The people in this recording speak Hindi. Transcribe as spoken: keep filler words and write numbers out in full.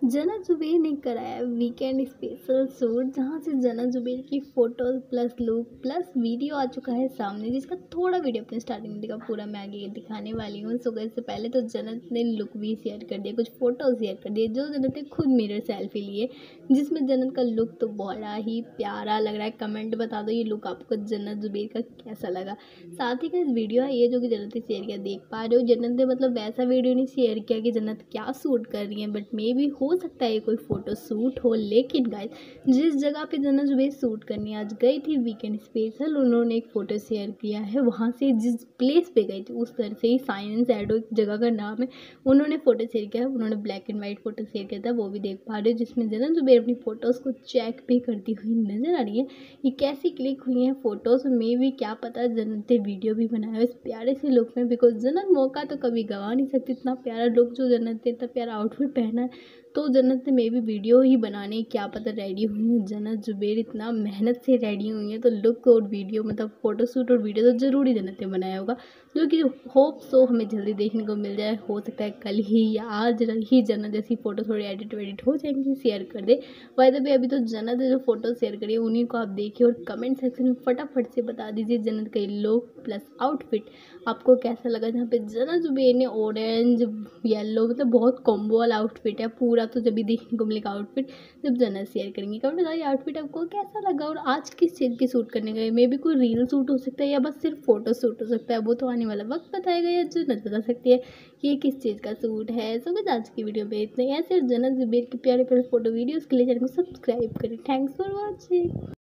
जना जुबेर ने कराया वीकेंड स्पेशल शूट, जहां से जना जुबेर की photos plus look plus video आ चुका है सामने, जिसका थोड़ा वीडियो अपने स्टार्टिंग में दिखा, पूरा मैं आगे दिखाने वाली हूँ। सो इससे पहले तो जन्नत ने लुक भी शेयर कर दिया, कुछ फोटोज शेयर कर दिए जो जन्नत ने खुद मिरर सेल्फी लिए, जिसमें जन्नत का लुक तो बड़ा ही प्यारा लग रहा है। कमेंट बता दो ये लुक आपको जन्नत जुबेर का कैसा लगा। साथ ही का इस वीडियो है ये जो कि जन्नत ने शेयर किया, देख पा रहे हो जन्नत ने मतलब वैसा वीडियो नहीं शेयर किया कि जन्नत क्या शूट कर रही है, बट मे भी हो सकता है ये कोई फोटो शूट हो। लेकिन गाइस जिस जगह पे जन्नत जुबेर शूट करने आज गई थी वीकेंड स्पेशल, उन्होंने एक फ़ोटो शेयर किया है। वहाँ से जिस प्लेस पे गई थी उस तरह से ही साइंस एडो एक जगह का नाम है, उन्होंने फ़ोटो शेयर किया है। उन्होंने black and white photo share किया था, वो भी देख पा रहे हो, जिसमें जन्नत जुबेर अपनी फ़ोटोज़ को चेक भी करती हुई नज़र आ रही है। ये कैसी क्लिक हुई हैं फ़ोटोज़ में भी क्या पता, जन्नत ने वीडियो भी बनाया है इस प्यारे से लुक में, बिकॉज जन्नत मौका तो कभी गवा नहीं सकती। इतना प्यारा लुक जो जन्नत ने, इतना प्यारा आउटफिट पहना है, तो जन्नत ने मे भी वीडियो ही बनाने क्या पता रेडी हुई हैं। जन्नत जुबेर इतना मेहनत से रेडी हुई है, तो लुक और वीडियो मतलब फ़ोटोशूट और वीडियो तो ज़रूरी जन्नत ने बनाया होगा, जो कि होप सो हमें जल्दी देखने को मिल जाए। हो सकता है कल ही या आज ही जन्नत जैसी फ़ोटो थोड़ी एडिट वेडिट हो जाएंगी, शेयर कर दे। वाई द वे अभी तो जन्नत ने जो फ़ोटो शेयर करी है उन्हीं को आप देखिए और कमेंट सेक्शन में फटाफट से बता दीजिए जन्नत का लुक प्लस आउटफिट आपको कैसा लगा। जहाँ पे जन्नत जुबेर ने ऑरेंज येलो मतलब बहुत कॉम्बो वाला आउटफिट है पूरा, तो जब भी देखने को मिलेगा आउटफिट जब जन्नत शेयर करेंगे। कमेंट बताइए आउटफिट आपको कैसा लगा और आज किस चीज़ की शूट करने गए, मे भी कोई रील शूट हो सकता है या बस सिर्फ फोटो शूट हो सकता है, वो तो आने वाला वक्त बताएगा या जन्नत बता सकती है कि ये किस चीज़ का शूट है। सो बस आज की वीडियो में इतना ही। ऐसे जन्नत जुबेर की प्यारे प्यारे फोटो वीडियोज़ के लिए चैनल को सब्सक्राइब करें। Thanks for watching.